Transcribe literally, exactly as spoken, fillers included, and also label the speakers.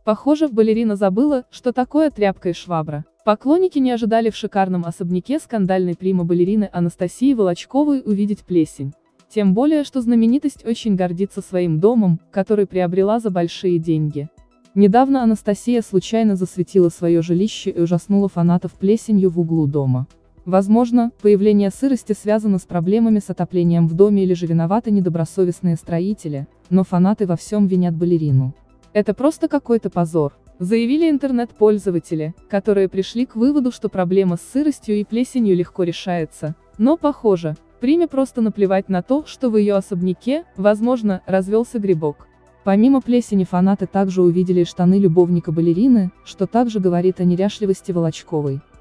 Speaker 1: Похоже, балерина забыла, что такое тряпка и швабра. Поклонники не ожидали в шикарном особняке скандальной прима-балерины Анастасии Волочковой увидеть плесень. Тем более, что знаменитость очень гордится своим домом, который приобрела за большие деньги. Недавно Анастасия случайно засветила свое жилище и ужаснула фанатов плесенью в углу дома. Возможно, появление сырости связано с проблемами с отоплением в доме или же виноваты недобросовестные строители, но фанаты во всем винят балерину. Это просто какой-то позор, заявили интернет-пользователи, которые пришли к выводу, что проблема с сыростью и плесенью легко решается, но, похоже, приме просто наплевать на то, что в ее особняке, возможно, развелся грибок. Помимо плесени фанаты также увидели штаны любовника балерины, что также говорит о неряшливости Волочковой.